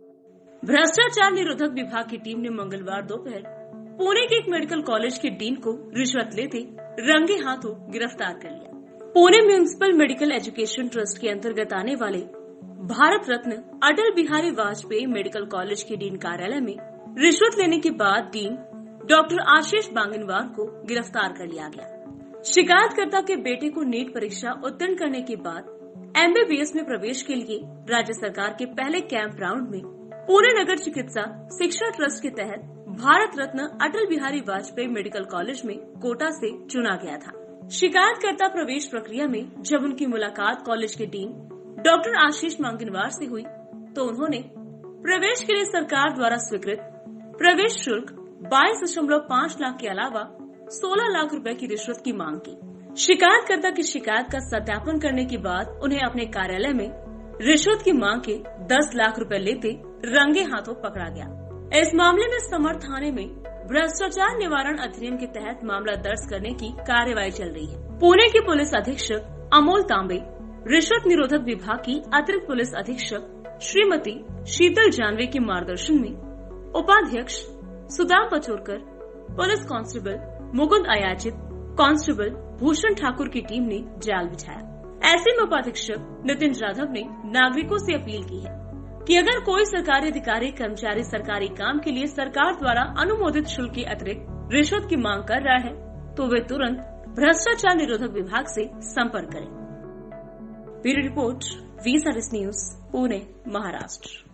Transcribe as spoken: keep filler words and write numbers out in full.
भ्रष्टाचार निरोधक विभाग की टीम ने मंगलवार दोपहर पुणे के एक मेडिकल कॉलेज के डीन को रिश्वत लेते रंगे हाथों गिरफ्तार कर लिया। Pune municipal medical education trust के अंतर्गत आने वाले भारत रत्न अटल बिहारी वाजपेयी मेडिकल कॉलेज के डीन कार्यालय में रिश्वत लेने के बाद डीन डॉक्टर आशीष बांगनवार को गिरफ्तार कर लिया गया। शिकायतकर्ता के बेटे को नीट परीक्षा उत्तीर्ण करने के बाद एमबीबीएस में प्रवेश के लिए राज्य सरकार के पहले कैंप राउंड में पुणे नगर चिकित्सा शिक्षा ट्रस्ट के तहत भारत रत्न अटल बिहारी वाजपेयी मेडिकल कॉलेज में कोटा से चुना गया था। शिकायतकर्ता प्रवेश प्रक्रिया में जब उनकी मुलाकात कॉलेज के डीन डॉक्टर आशीष बांगनवार से हुई तो उन्होंने प्रवेश के लिए सरकार द्वारा स्वीकृत प्रवेश शुल्क बाईस दशमलव पाँच लाख के अलावा सोलह लाख रुपए की रिश्वत की मांग की। शिकायतकर्ता की शिकायत का सत्यापन करने के बाद उन्हें अपने कार्यालय में रिश्वत की मांग के दस लाख रुपए लेते रंगे हाथों पकड़ा गया। इस मामले में समर थाने में भ्रष्टाचार निवारण अधिनियम के तहत मामला दर्ज करने की कार्यवाही चल रही है। पुणे के पुलिस अधीक्षक अमोल तांबे, रिश्वत निरोधक विभाग की अतिरिक्त पुलिस अधीक्षक श्रीमती शीतल जानवे के मार्गदर्शन में उपाध्यक्ष Sudam Pachorkar, police constable Mukund Ayachit, constable Bhushan Thakur की टीम ने जाल बिछाया। ऐसे में उपाधीक्षक नितिन जाधव ने नागरिकों से अपील की है कि अगर कोई सरकारी अधिकारी कर्मचारी सरकारी काम के लिए सरकार द्वारा अनुमोदित शुल्क के अतिरिक्त रिश्वत की मांग कर रहा है तो वे तुरंत भ्रष्टाचार निरोधक विभाग से संपर्क करें। Bureau report, V service news, Pune, Maharashtra.